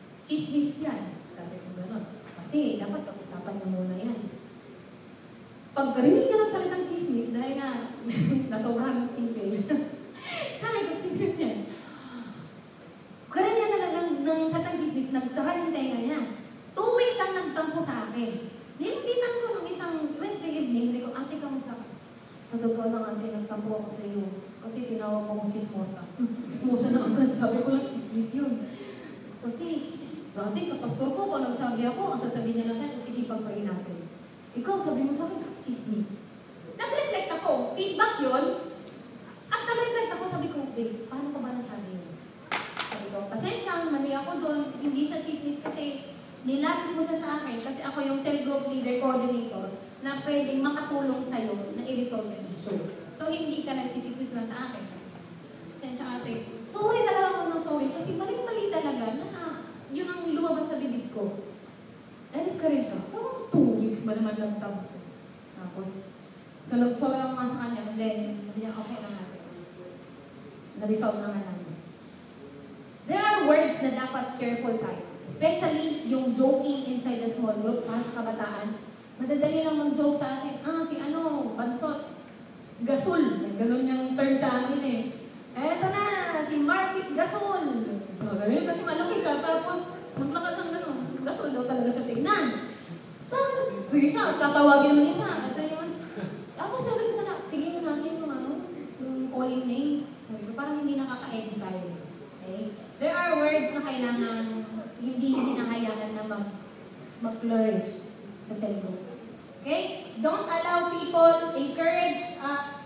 Chismis yan. Sabi ko gano'n. Kasi dapat pag-usapan niyo muna yan. pag karinig ka ng salitang chismis, dahil nga, nasobrahan ng tingin. Sabi ko, chismis yan. Karinig na ng salitang chismis, nagsara yung tenga niya. 2 weeks siyang nagtampo sa akin. Nilapitan ko nung isang Wednesday evening, hindi ko, ate, kamusta ka? Sa totoo lang, ate, nagtampo ako sa iyo. Kasi tinawag mo kong chismosa. Chismosa na agad. Sabi ko lang, chismis yun. Kasi, dati sa pastor ko, kung nagsabi ako, ang sasabihin niya lang sa'yo, sige, pag-pray natin. Ikaw, sabi mo sa akin, chismis. Nag-reflect ako, feedback yun. At nag-reflect ako, sabi ko, babe, paano ka ba nasabi yun? Sabi ko, pasensya, mali ako doon, hindi siya chismis kasi nilapit mo siya sa akin kasi ako yung cell group leader coordinator na pwedeng makatulong sa'yo na i-resolve yung issue. So, hindi ka nag-chismis lang sa akin. Pasensya ate, sorry talaga ako ng sorry kasi mali talaga na yun ang lumabas sa bibig ko. Alis ka rin siya. Parang 2 weeks ba naman lang tabo. Tapos, solog lang nga sa kanya and then, hindi niya okay lang natin. Na-resolve naman namin. There are words na dapat careful tayo. Especially yung joking inside the small group para sa kabataan. Madadali lang mag-joke sa akin. Si Bansot. Gasol. Ganun yung term sa amin eh. Eto na, si Marvin Gasol. Ganun kasi malaki siya. Tapos, maglakad ng gano'n. Gasol daw talaga siya tignan. Tapos, sige siya, tatawagin naman isa. Ito yun. Tapos sabi ko sana, tignan natin yung calling names. Sabi ko, parang hindi nakaka-edify. Okay? There are words na kailangan hindi hinahayaan na mag-flourish sa cell group. Okay? Don't allow people, encourage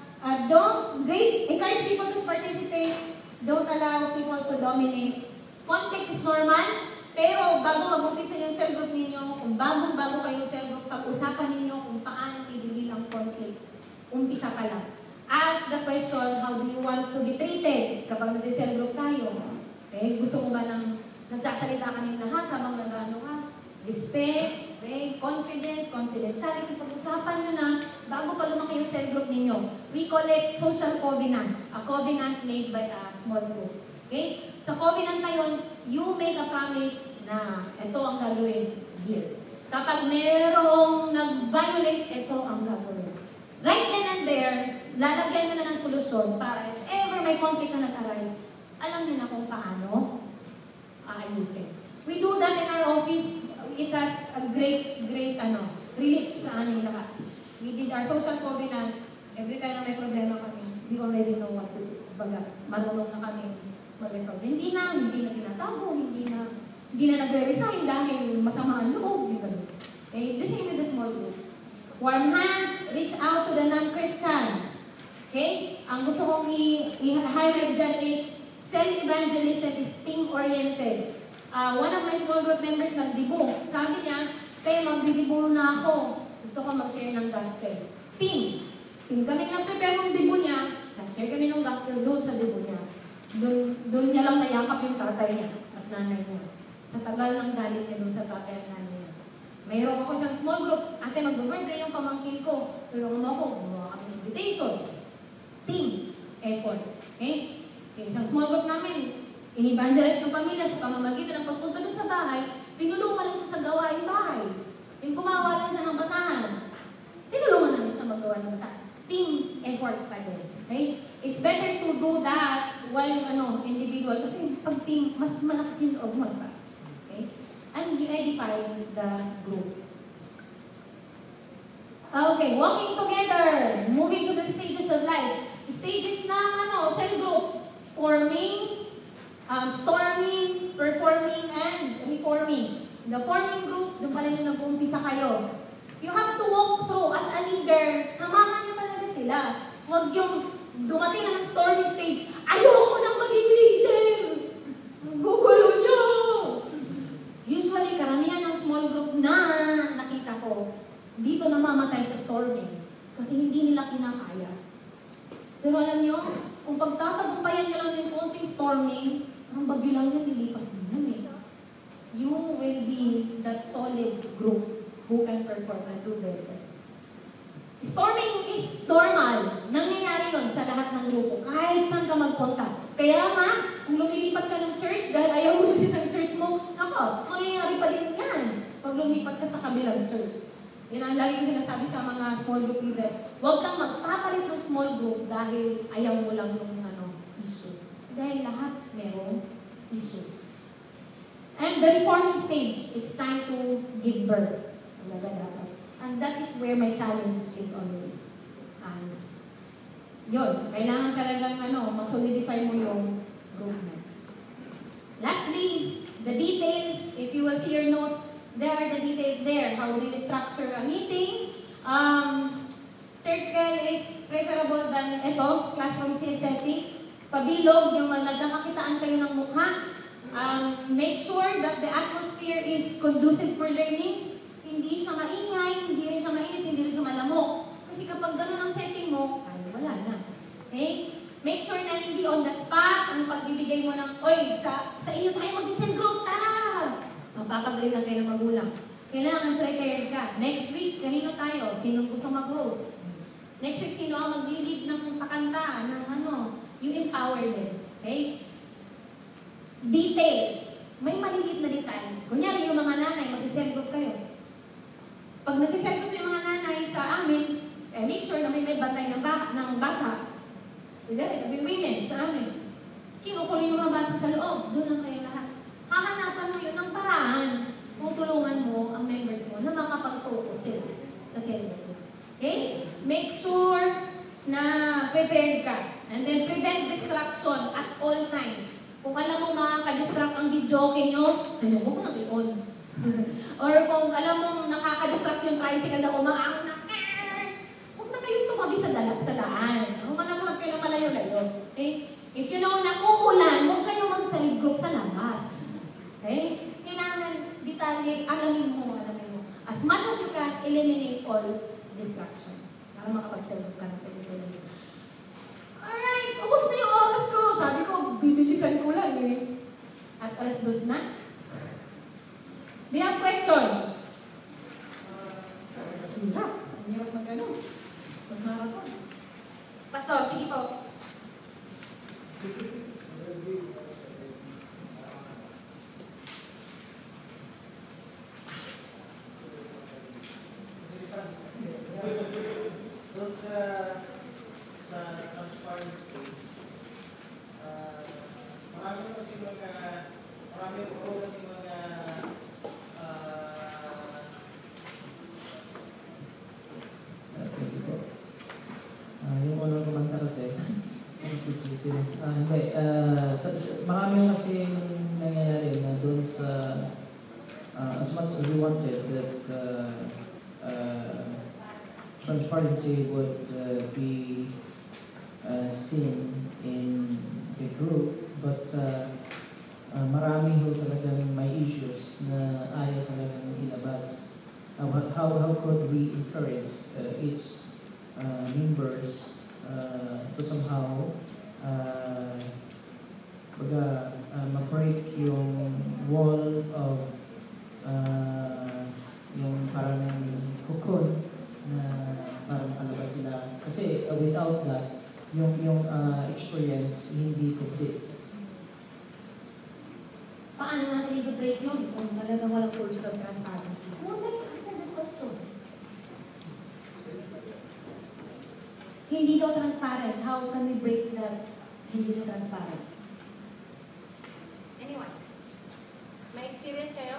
people to participate. Don't allow people to dominate. Conflict is normal. Pero bago mag-umpisa yung cell group ninyo, kung bago kayo cell group, pag-usapan ninyo kung paano i-deal ang conflict. Umpisa pa lang. Ask the question, how do you want to be treated kapag nag-cell group tayo? Okay? Gusto mo ba lang nagsasalita ka ng lahat habang nag-ano ka? Respect, okay? Confidence, confidentiality. Pag-usapan nyo na bago pa lumaki yung cell group ninyo. We call it social covenant. A covenant made by a small group. Okay? Sa covenant na yun, you make a promise na ito ang gagawin here. Kapag merong nag-violate, ito ang gagawin. Right then and there, lalagyan nyo na ng solusyon para if ever may conflict na nag-arise, alam nyo na kung paano aayusin. We do that in our office. It has a great relief sa aming lahat. We did our social covenant. Every time na may problema kami, we already know what to do. Baga, marunong na kami mag-resolve. Hindi na tinatago, hindi na nagre-resign dahil masama ang loob. Okay? The same with the small group. Warm hands, reach out to the non-Christians. Okay? Ang gusto kong i-highlight dyan is self-evangelism is team-oriented. One of my small group members nagdibo. Sabi niya, kaya magdidibo na ako. Gusto ko mag-share ng gospel. Team kami nag-prepare ng dibo niya. Nag-share kami ng gospel doon sa dibo niya. Doon niya lang nayakap yung tatay niya at nanay niya. Sa tagal ng galit niya doon sa tatay at nanay niya. Mayroon ako isang small group. Ate, mag-birthday yung pamangkin ko. Tulungan mo ako. Gumawa kami ng invitation. Team effort. Okay? Yung isang small group namin, in-evangelize ng pamilya sa pamamagitan ng pagpunta doon sa bahay, tinulungan lang siya sa gawain bahay. Yung gumawa lang siya ng basahan, tinulungan namin siya magawa ng basahan. Team effort pa din. Okay? It's better to do that while individual kasi pag team, mas malakas yung loob mo. Okay? And you edify the group. Okay, walking together, moving to the stages of life. Stages ng cell group, forming, storming, performing, and reforming. The forming group, doon pala yung nag-uumpisa kayo. You have to walk through as a leader. Samahan niyo talaga sila. Huwag yung dumating na ng storming stage, ayoko nang maging leader! Gugulo niyo! Usually, karamihan ng small group na nakita ko, dito namamatay sa storming. Kasi hindi nila kinakaya. Pero alam niyo, kung pagtatagumpayan niyo lang yung konting storming, ang bagyo lang yan, nilipas din yan eh. You will be that solid group who can perform and do better. Storming is normal. Nangyayari yun sa lahat ng grupo. Kahit saan ka magpunta. Kaya nga, kung lumilipat ka ng church dahil ayaw mo na sa isang church mo, mangyayari pa din yan pag lumipat ka sa kabilang church. Yun ang lagi ko sinasabi sa mga small group leader. Huwag kang magpapalit ng small group dahil ayaw mo lang ng issue. Dahil lahat merong issue. And the reforming stage, it's time to give birth. And that is where my challenge is always. And yun, kailangan talagang masolidify mo yung group mo. Lastly, the details. If you will see your notes, there are the details there. How do you structure a meeting? Circle is preferable than classroom setting. Pabilog, yung nagkakakitaan kayo ng mukha. Make sure that the atmosphere is conducive for learning. Hindi siya maingay, hindi rin siya mainit, hindi rin siya malamok. Kasi kapag gano'n ang setting mo, ay wala na. Okay? Make sure na hindi on the spot ang pagbibigay mo ng, oy, sa inyo tayo mag-send group, tara! Mapapagaling na kayo ng magulang. Kailangan prepared ka. Next week, kanino tayo? Sinong gusto mag-host? Next week, sino ang mag-lead ng pakanta, ng you empower them. Okay? Details. May maliliit na detail. Kunyari yung mga nanay, mag-send group kayo. Pag nag-send group yung mga nanay sa amin, make sure na may bantay ng bata. May women sa amin. Kinukulo yung mga bata sa loob. Doon lang kayo lahat. Hahanapan mo yun ng paraan. Tutulungan mo ang members mo na makapag-focus sila sa cellphone. Okay? Make sure na prepared ka. And then prevent distraction at all times. Kung alam mo makaka-distract ang video nyo, ayaw mo nang i-on. Or kung alam mo nakaka-distract yung tricycle na umaang na, huwag na kayong tumabi sa daan. Humanap kayo ng malayo-layo. Okay? If you know na uulan, huwag kayo mag-side group sa labas. Okay? Kailangan detalye, alamin mo. As much as you can, eliminate all distraction. Para makapag-side group ka na pwede. Alright, ubos na yung oras ko. Sabi ko, bibilisan ko lang At alas 2 na. Do you have questions? Hindi. Hindi ako mag-ano. Mag-marathon. Pastor, sige po. Doon sa transparency, marami kasi yung unang kumanta kasi, marami kasi nangyayari na doon sa as much as we wanted that transparency would be seen in the group, but marami ho talagang may issues na ayaw talagang ilabas. How could we encourage each members to somehow ma-break yung wall of yung parang cocoon na parang alabas sila. Kasi without that, yung experience hindi complete. Paano natin i-break yun kung talagang walang culture of transparency? Wala yung answer the question. Hindi daw transparent. How can we break that hindi siya transparent? Anyone? May experience kayo?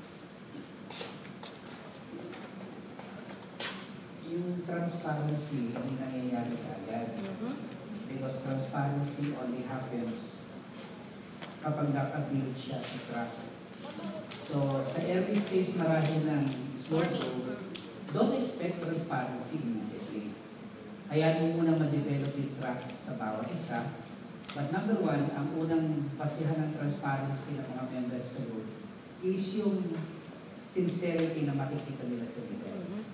Yung transparency hindi nangyayari agad. Because transparency only happens kapag naka-build siya sa trust. So, sa early stage marahil ng small group, don't expect transparency immediately. Hayaan mo muna ma-develop yung trust sa bawat isa. But number one, ang unang basihan ng transparency ng mga members sa group is yung sincerity na makikita nila sa leader.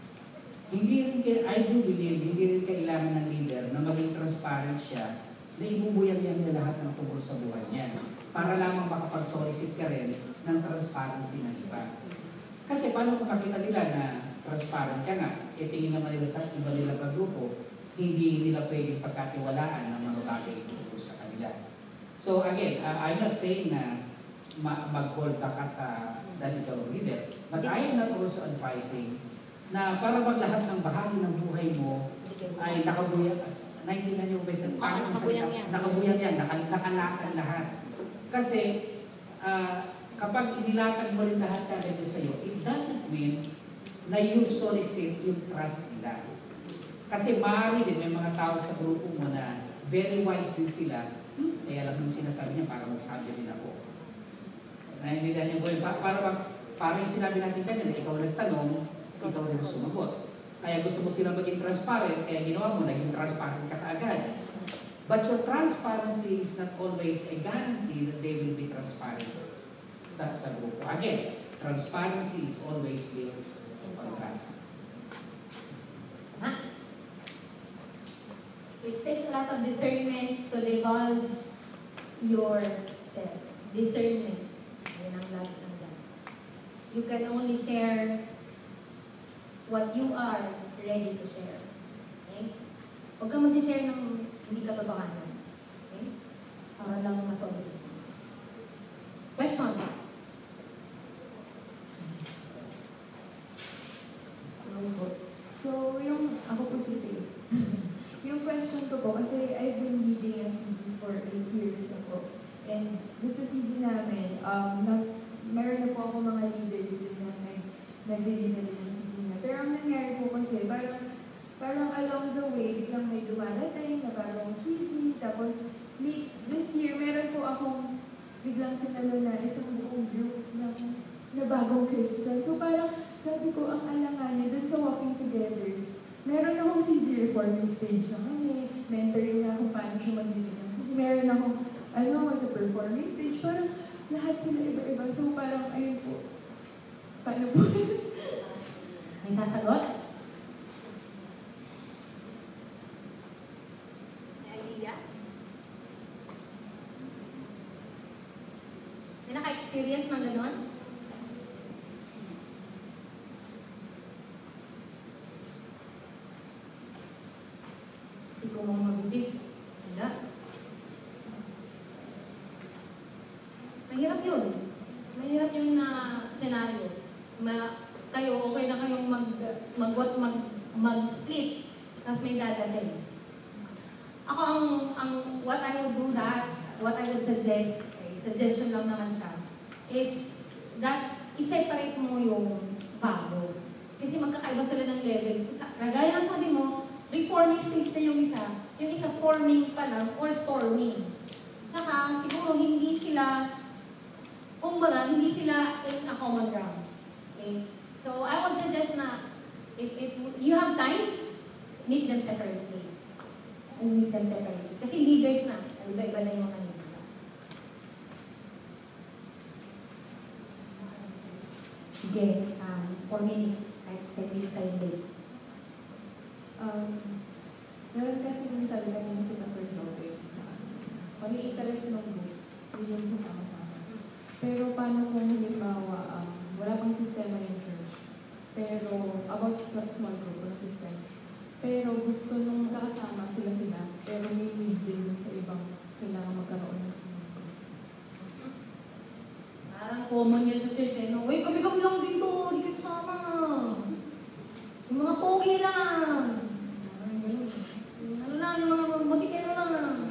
I do believe, hindi rin kailangan ng leader na maging transparent siya na ibubuyag-yag niya lahat ng tungkol sa buhay niya para lamang makapag-solicit ka rin ng transparency ng iba. Kasi paano kung makita nila na transparent ka nga, tingin naman nila sa iba nila pagrupo, hindi nila pwedeng pagkatiwalaan ng mga bagay tungkol sa kanila. So again, I'm not saying na mag-hold back ka sa leader, but I am not also advising na para bang lahat ng bahagi ng buhay mo ay nakabuyan. Naintindihan niyo ba sa nakabuyang yan, nakalatan lahat. Kasi kapag inilatag mo rin lahat kagad sa'yo, it doesn't mean na you solicit yung trust nila. Kasi maaari din may mga tao sa grupo mo na very wise din sila, alam mo sinasabi niya para magsabi rin ako. Naintindihan niyo ba? Parang sinabi natin kanina, ikaw nagtanong, ikaw rin sumagot. Kaya gusto mo sila maging transparent, kaya ginawa mo, naging transparent ka kaagad. But your transparency is not always a guarantee that they will be transparent sa grupo. Again, transparency is always built on trust. It takes a lot of discernment to divulge yourself. Discernment. Yan ang lagi ng God. You can only share what you are ready to share. Okay? Huwag kang mag-share ng hindi katotohanan. Okay? Para lang masolve. Question? So, ako po si Faye. Yung question ko po, kasi I've been leading a CG for 8 years ako. And this sa CG namin, meron na po ako mga leaders din na nag-lead na din ng CG niya. Pero ang nangyari po kasi, parang along the way, biglang may dumarating na bagong CG. Tapos, this year, meron po akong biglang sinalo na isang buong group na bagong Christian. So parang sabi ko, ang alanganin dun sa walking together, meron akong CG reforming stage na kami, mentoring na kung paano siya mag-lead ng CG. Meron akong, sa performing stage, parang lahat sila iba-iba. So parang, ayun po, paano po? May sasagot? May idea? May naka-experience ng gano'n? Hindi ko mong mabibig. Wala. Mahirap yun. Mahirap yun na senaryo. Kayo, okay na kayong mag-split, tapos may dadating. Ako, what I would do what I would suggest, suggestion lang naman siya, is that i-separate mo yung bago. Kasi magkakaiba sila ng level. Kagaya ng sabi mo, reforming stage na yung isa forming pa lang or storming. Tsaka siguro hindi sila in a common ground. Okay? So I would suggest na if you have time, meet them separately. Kasi leaders na. Iba-iba na yung mga leaders. Sige, 4 minutes. Kahit 10 minutes tayo late. Meron kasi yung sabi kanina si Pastor Joey sa kung yung interest ng group, yun yung kasama-sama. Pero paano kung halimbawa, wala pang sistema yung church, pero about small group, walang system. Pero gusto nung kakasama sila, pero may need din sa ibang kailangan magkaroon ng small group. Parang common yan sa church, eh. No? Uy, kami-kami lang dito, di kayo kasama. Yung mga pogi lang. Yung mga musikero lang.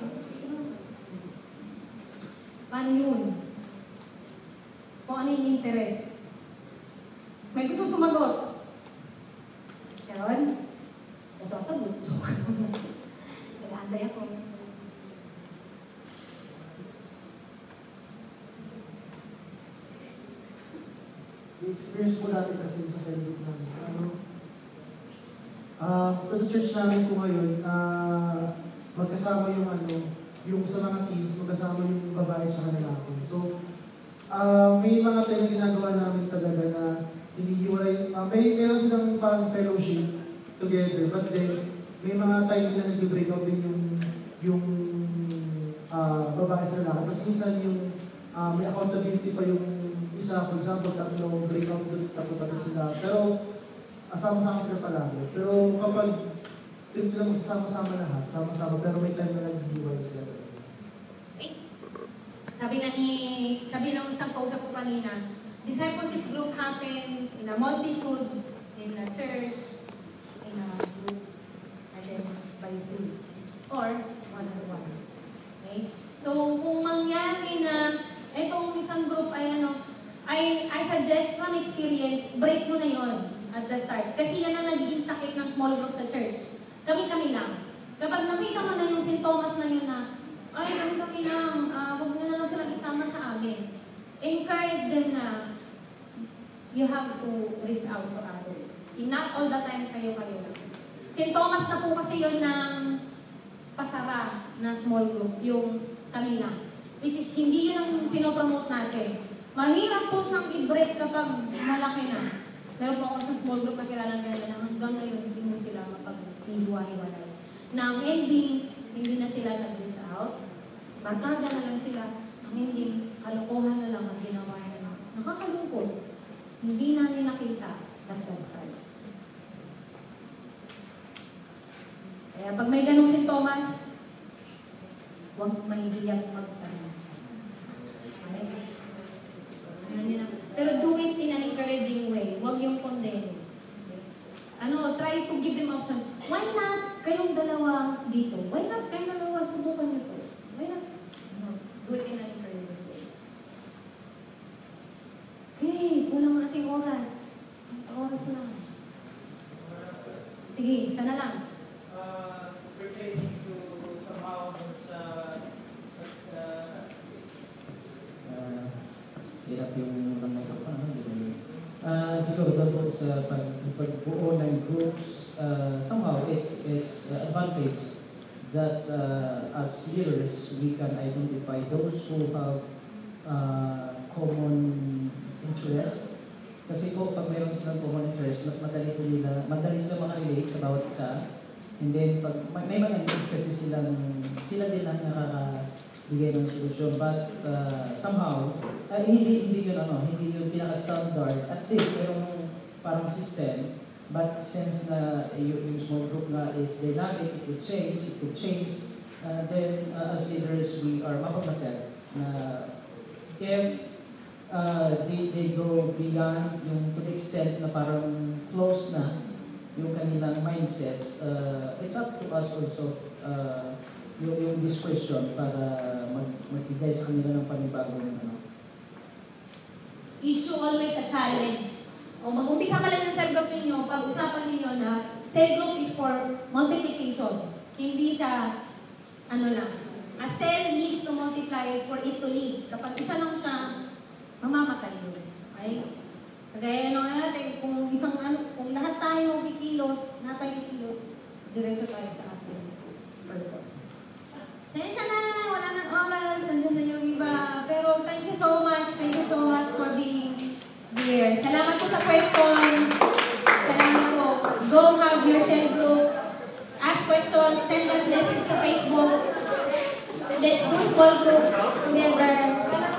Paano yun? Kung ano yung interest. May gusto sumagot. Karon? O sasagot. Nag-aantay ako. Yung experience ko dati kasi sa cell namin. Sa church namin ko ngayon, magkasama yung sa mga teens, magkasama yung babae at lalaki. So, may mga tayo ginagawa namin talaga na hinihiwalay. Meron silang parang fellowship together, but then may mga time na nag-break out din yung babae sa lalaki. Tapos minsan may accountability pa yung isa, for example, tatlo break out doon, tatlo sila. Pero sama-sama sila palagi. Pero kapag hindi na magsasama-sama lahat, sama-sama, pero may time na nag-hiwalay sila. Sabi ng isang kausap ko kanina, discipleship group happens in a multitude in a church, in a group, and then by grace, or one-on-one. Okay? So, kung mangyari na itong isang group ay I suggest from experience, break mo na yon at the start. Kasi yan ang nagiging sakit ng small group sa church. Kami-kami lang. Kapag nakita mo na yung sintomas na yun na, ay, kami-kami lang, huwag nyo na lang silang isama sa amin. Encourage them na you have to reach out to others. Not all the time kayo-kayo lang. Sintomas na po kasi yun ng pasara na small group, yung kami lang. Which is, hindi yun ang pinopromote natin. Mahirap po siyang i-break kapag malaki na. Meron po ako sa small group na kilala nila na hanggang ngayon hindi mo sila mapag-hiwa-hiwalay. Na ang ending, hindi na sila nag-reach out. Barkada na lang sila. Ang ending, kalokohan na lang ang ginawa nila. Nakakalungkot. Hindi namin nakita that the start. Kaya pag may ganong sintomas, huwag mahihiyang magtanong. Okay? Pero do it in an encouraging way. Huwag yung condemning. Try to give them option. Why not kayong dalawa dito? Why not kayong dalawa subukan nito? Why not? Do it in an encouraging way. Okay, kulang ang ating oras. Oras lang. Sige, sana lang. Pertaining to somehow hirap yung microphone. Siguro dapat sa pagbuo ng groups, somehow it's advantage that as leaders we can identify those who have common interest. Kasi po pag mayroon silang common interest, mas madali sila makarelate sa bawat isa. And then pag may mga needs kasi sila din ang nakakabigay ng solusyon, but somehow hindi yun pinaka-standard. At least mayroong parang system, but since na yung small group na is dynamic, it could change, then as leaders we are mapagmatyag na if they go beyond yung to the extent na parang close na yung kanilang mindsets, it's up to us also yung discretion para magbigay sa kanila ng panibagong Issue always a challenge. O mag-umpisa ka lang ng cell group ninyo, pag-usapan ninyo na cell group is for multiplication. Hindi siya, lang. A cell needs to multiply for it to live. Kapag isa lang siya, mamamatay yun. Okay? Kagaya natin, kung lahat tayo kikilos, diretso tayo sa ating purpose. Sensya na, wala nang oras, nandun na yung iba. Pero thank you so much for being here. Salamat po sa questions. Salamat po. Go have your cell group. Ask questions, send us message sa Facebook. Let's do small groups together.